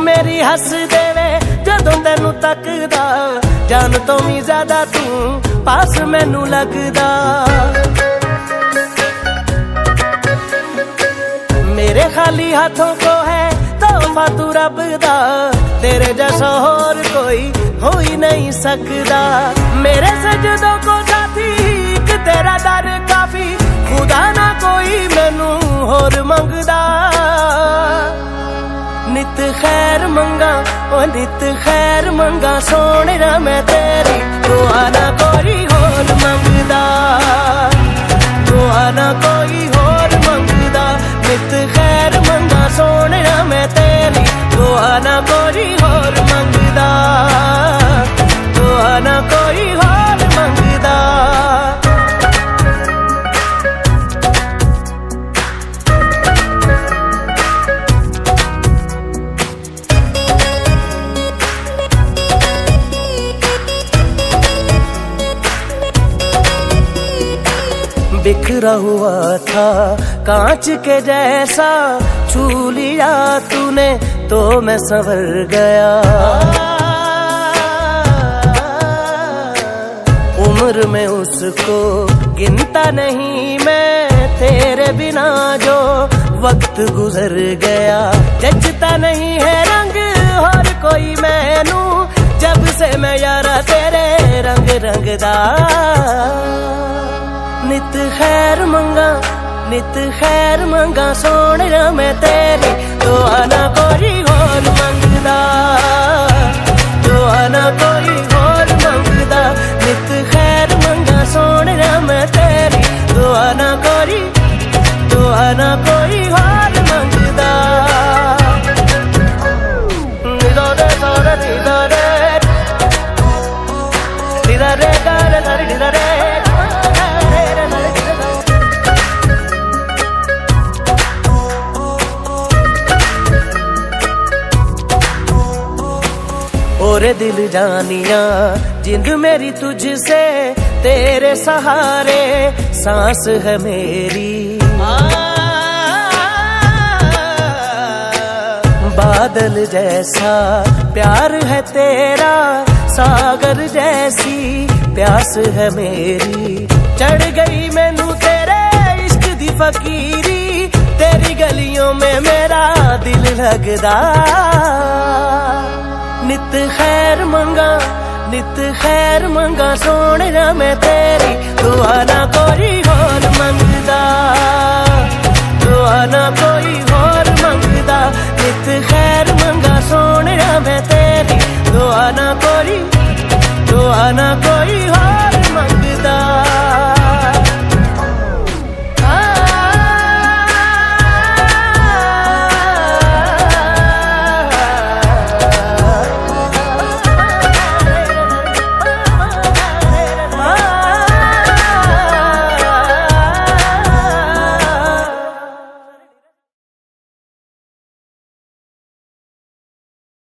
मेरी हस देवे जदों तेनू तकदा, जान तो भी ज्यादा तू पास मैनू लगदा। मेरे खाली हाथों को है तोहफा तू रब दा, तेरे जैसा और कोई हो ही नहीं सकदा। मेरे सजदों को साथी एक तेरा दर काफी, खुदा ना कोई मैनू होर मंगदा। नित खैर मंगा ओ नित खैर मंगा सोने ना मैं तेरी, दुआ ना कोई होर मंगदा, दुआ ना कोई होर मंगदा। नित खैर मंगा सोने ना मैं तेरी, दुआ ना कोई होर मंगदा, दुआ ना कोई होर मंगदा। बिखरा हुआ था कांच के जैसा, छू लिया तूने तो मैं संवर गया। उम्र में उसको गिनता नहीं मैं, तेरे बिना जो वक्त गुजर गया। जचता नहीं है रंग और कोई मैनू, जब से मैं यारा तेरे रंग रंगदा। नित खैर मंगा नित खैर मंगा सोने ना मैं तेरी, दुआ ना कोई होर मंगदा, दुआ ना कोई होर मंगदा। नित खैर मंगा सोने ना मैं तेरी, दुआ ना कोई होर मंगदा। निदरे सारे निदरे निदरे गारे सारे निदरे। ओरे दिल जानिया जिंद मेरी तुझसे, तेरे सहारे सांस है मेरी। बादल जैसा प्यार है तेरा, सागर जैसी प्यास है मेरी। चढ़ गई मैनू तेरे इश्क दी फकीरी, तेरी गलियों में मेरा दिल लगदा। नित खैर मंगा सोने ना मैं तेरी, दुआ ना कोई होर मंगदा, दुआ ना कोई होर मंगदा। नित खैर मंगा सोने ना मैं तेरी, दुआ ना कोई